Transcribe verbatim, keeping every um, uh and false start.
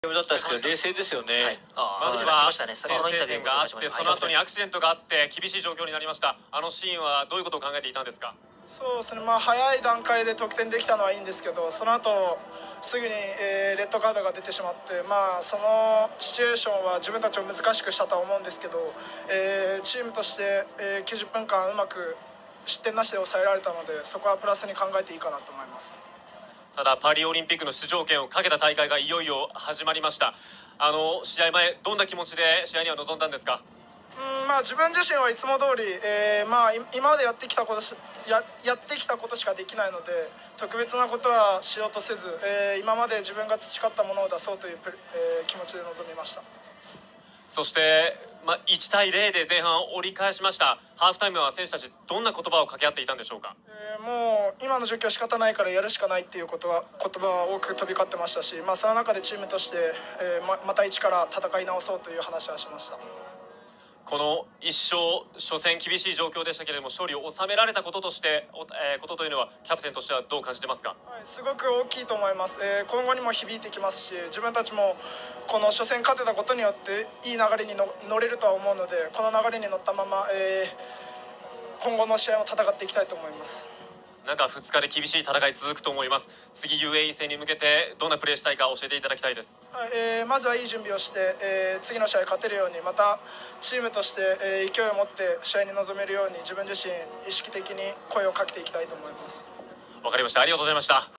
だったんですけど冷静ですよね。 まずは先制点があって、その後にアクシデントがあって厳しい状況になりました。あのシーンはどういうことを考えていたんですか？ そうですね、まあ、早い段階で得点できたのはいいんですけど、その後すぐに、えー、レッドカードが出てしまって、まあ、そのシチュエーションは自分たちを難しくしたとは思うんですけど、えー、チームとして、えー、きゅうじゅっぷんかんうまく失点なしで抑えられたので、そこはプラスに考えていいかなと思います。 ただパリオリンピックの出場権をかけた大会がいよいよ始まりました。あの試合前、どんな気持ちで試合には臨んだんですか？ うん、まあ、自分自身はいつも通り、えーまあ、今までやってきたことし や, やってきたことしかできないので、特別なことはしようとせず、えー、今まで自分が培ったものを出そうという、えー、気持ちで臨みました。 そして、まあ、いちたいゼロで前半折り返しました。ハーフタイムは選手たちどんな言葉を掛け合っていたんでしょうか？ えー、もう今の状況は仕方ないからやるしかないっていうことは言葉は多く飛び交ってましたし、まあ、その中でチームとして、えー、ま, また一から戦い直そうという話はしました。 この一勝、初戦厳しい状況でしたけれども、勝利を収められたこととして、えー、ことというのはキャプテンとしてはどう感じてますか？ はい、すごく大きいと思います、えー、今後にも響いてきますし、自分たちもこの初戦勝てたことによっていい流れにの乗れるとは思うので、この流れに乗ったまま、えー、今後の試合を戦っていきたいと思います。 なんかふつかで厳しい戦い続くと思います。次 ユーエーイー 戦に向けてどんなプレーしたいか教えていただきたいです。 はい、えー、まずはいい準備をして、えー、次の試合勝てるように、またチームとして、えー、勢いを持って試合に臨めるように自分自身意識的に声をかけていきたいと思います。 わかりました。ありがとうございました。